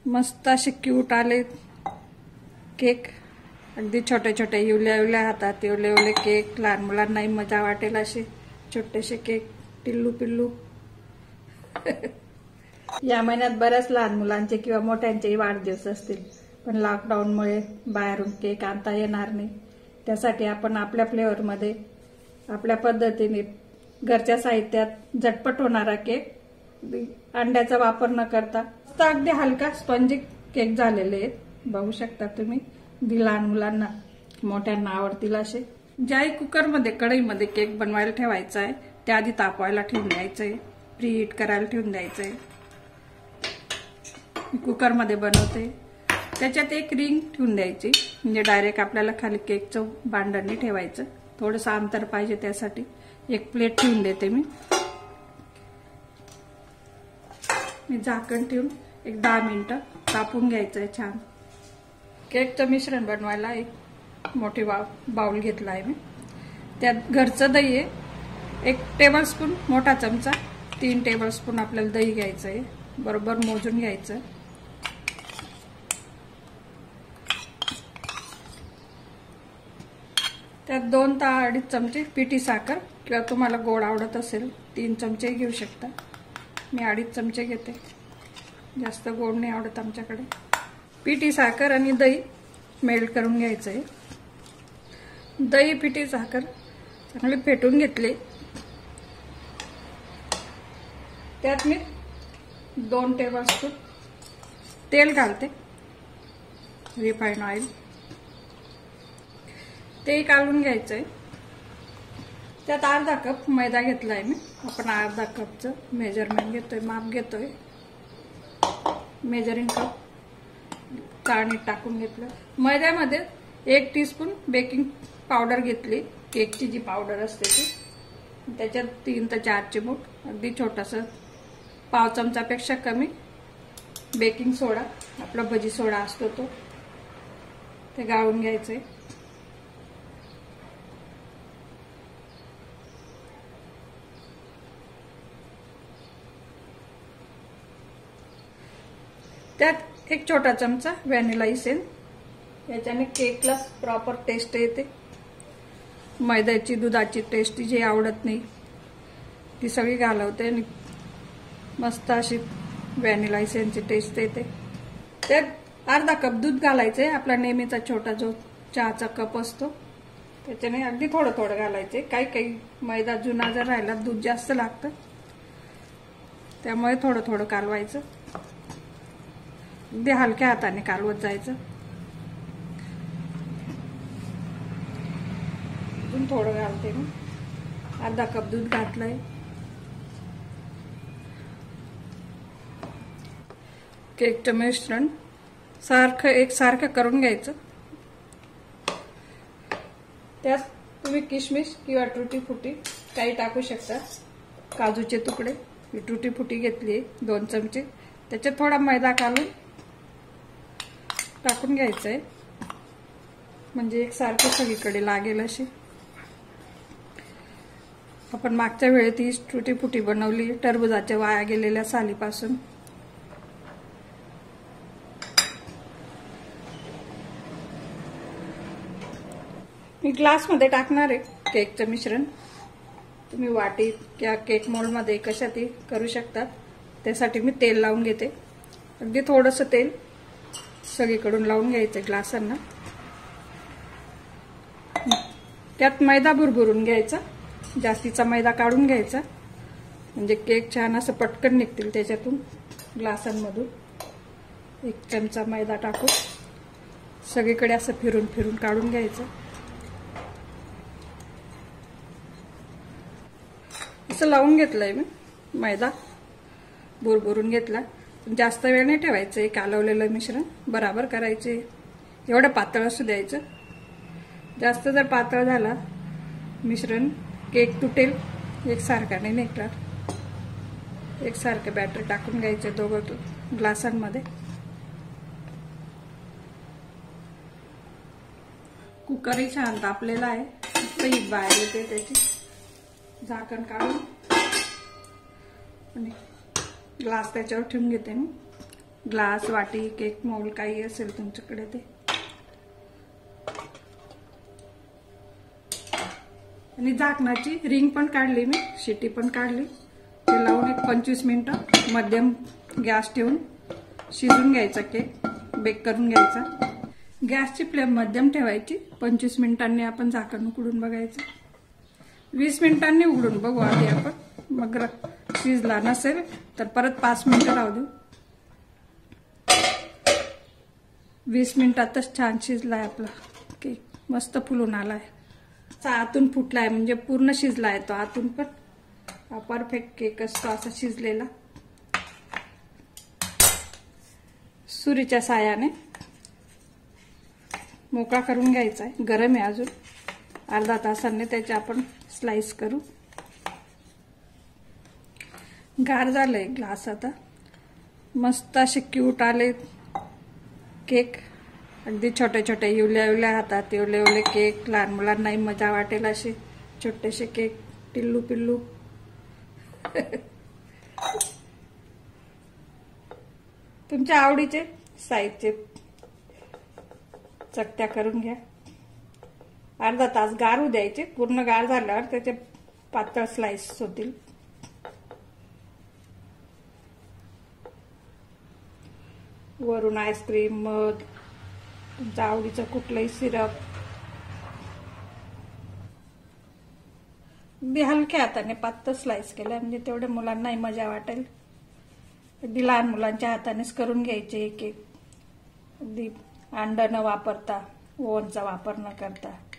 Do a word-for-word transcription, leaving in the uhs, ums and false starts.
मस्त असे क्यूट आले केक, अगदी छोटे छोटे इवल्या इवल्या हातात इवले इवले केक. लहान मुलांनाही मजा वाटेल असे छोटेसे केक, टिल्लू पिल्लू. या महिन्यात बऱ्याच लहान मुलांचे किंवा मोठ्यांचेही वाढदिवस असतील, पण लॉकडाऊनमुळे बाहेरून केक आणता येणार नाही. त्यासाठी आपण आपल्या फ्लेवरमध्ये आपल्या पद्धतीने घरच्या साहित्यात झटपट होणारा केक, अंड्याचा वापर न करता अगदी हलका स्पंजी केक झालेले आहेत. बघू शकता तुम्ही. लहान मुलांना मोठ्यांना आवडतील असे. ज्याही कुकरमध्ये कढईमध्ये केक बनवायला ठेवायचा आहे त्या आधी तापवायला ठेवून द्यायचं आहे, प्रीहीट करायला ठेवून द्यायचं आहे. कुकरमध्ये बनवते त्याच्यात एक रिंग ठेवून द्यायची, म्हणजे डायरेक्ट आपल्याला खाली केकचं भांडण नाही ठेवायचं. थोडंसं अंतर पाहिजे त्यासाठी एक प्लेट ठेवून देते मी. मी झाकण ठेवून एक दहा मिनिटं तापून घ्यायचं आहे छान. केकचं मिश्रण बनवायला एक मोठी बाउल घेतला आहे मी. त्यात घरचं दही आहे, एक टेबलस्पून मोठा चमचा, तीन टेबलस्पून आपल्याला दही घ्यायचं आहे, बरोबर मोजून घ्यायचं. त्यात दोन ते अडीच चमचे पिठी साखर, किंवा तुम्हाला गोड आवडत असेल तीन चमचे घेऊ शकता. मी अडीच चमचे घेते, जास्त गोड नाही आवडत आमच्याकडे. पिठी साखर आणि दही मेल्ट करून घ्यायचं आहे. दही पिठी साखर चांगली फेटून घेतली. त्यात मी दोन टेबलस्पून तेल घालते, रिफाईंड ऑइल. ते काढून घ्यायचंय. त्यात अर्धा कप मैदा घेतलाय मी. आपण अर्धा कपचं मेजरमेंट घेतोय, माप घेतोय. मेजरिंग कप चाळणीत टाकून घेतलं. मैद्यामध्ये एक टीस्पून बेकिंग पावडर घेतली, केकची जी पावडर असते ती. त्याच्यात तीन ते चार चिमूट, अगदी छोटासा पाव चमचापेक्षा कमी बेकिंग सोडा, आपला भजी सोडा असतो तो, ते गाळून घ्यायचंय. त्यात एक छोटा चमचा व्हॅनिला इसेन्स. याच्याने केकला प्रॉपर टेस्ट येते. मैद्याची दुधाची टेस्ट जी आवडत नाही ती सगळी घालवते आणि मस्त अशी व्हॅनिला इसेन्सची टेस्ट येते. त्यात अर्धा कप दूध घालायचंय, आपला नेहमीचा छोटा जो चहाचा कप असतो त्याच्याने. अगदी थोडं थोडं घालायचे. काही काही मैदा जुना जर राहिला दूध जास्त लागतं, त्यामुळे थोडं थोडं कालवायचं. अगदी हलक्या हाताने कालवत जायचं. अजून थोडं घालते मी. अर्धा कप दूध घातलंय. केकचं मिश्रण सारखं एकसारखं करून घ्यायचं. त्यात तुम्ही किशमिश किंवा टुटी फुटी काही टाकू शकता. काजूचे तुकडे, ही टुटी फुटी घेतली दोन चमचे. त्याच्यात थोडा मैदा घालून टाकून घ्यायचंय, म्हणजे एकसारखं सगळीकडे लागेल अशी. आपण मागच्या वेळेत ही टुटी फुटी बनवली टरबुजाच्या वाया गेलेल्या सालीपासून. मी ग्लासमध्ये टाकणार आहे केकचं मिश्रण. तुम्ही वाटीत किंवा केक मोल्डमध्ये कशातही करू शकतात. त्यासाठी मी तेल लावून घेते. अगदी थोडंसं तेल सगळीकडून लावून घ्यायचं ग्लासांना. त्यात मैदा भुरभुरून घ्यायचा, जास्तीचा मैदा काढून घ्यायचा, म्हणजे केक छान असं पटकन निघतील त्याच्यातून ग्लासांमधून. एक चमचा मैदा टाकून सगळीकडे असं फिरून फिरून काढून घ्यायचं. असं लावून घेतलंय मी मैदा, भुरभुरून घेतला. जास्त वेळ नाही ठेवायचं. हे कालवलेलं मिश्रण बराबर करायचे. एवढं पातळ असू द्यायचं. जास्त जर पातळ झाला मिश्रण केक तुटेल, एकसारखा नाही निघणार. एकसारखं बॅटर टाकून घ्यायचे दोघं ग्लासांमध्ये. कुकरही छान तापलेला आहे, हीट बाहेर येते त्याची. झाकण काढून आणि ग्लास त्याच्यावर ठेवून घेते मी. ग्लास, वाटी, केक मोल्ड काही असेल तुमच्याकडे ते. आणि झाकणाची रिंग पण काढली मी, शिटी पण काढली. ते लावून एक पंचवीस मिनिटं मध्यम गॅस ठेवून शिजून घ्यायचा, केक बेक करून घ्यायचा. गॅसची फ्लेम मध्यम ठेवायची. पंचवीस मिनिटांनी आपण झाकण उघडून बघायचं. वीस मिनिटांनी उघडून बघू आधी आपण. मग शिजला नसेल तर परत पाच मिनिटं राहू देऊ. वीस मिनिटातच छान शिजलाय आपला केक, मस्त फुलून आलाय. आतून फुटलाय म्हणजे पूर्ण शिजलाय तो आतून पण. हा परफेक्ट केक असतो असा शिजलेला. सुरीच्या साह्याने मोकळा करून घ्यायचा आहे. गरम आहे अजून. अर्धा तासाने त्याचे आपण स्लाइस करू. गार झालंय ग्लास आता. मस्त असे क्यूट आले केक. अगदी छोटे छोटे युल्या युल्या हातात एवढे एवढे केक. लहान मुलांनाही मजा वाटेल असे छोटेसे केक. टिल्लू पिल्लू. तुमच्या आवडीचे साईजचे चकत्या करून घ्या. अर्धा तास गारू द्यायचे. पूर्ण गार झाल्यावर त्याचे पातळ स्लाइस होतील. वरून आईस्क्रीम, मध, तुमच्या आवडीचं कुठलंही सिरप. अगदी हलक्या हाताने पातळ स्लाइस केल्या म्हणजे तेवढ्या मुलांनाही मजा वाटेल. अगदी लहान मुलांच्या हातानेच करून घ्यायचे केक. अगदी अंड न वापरता, ओव्हनचा वापर न करता.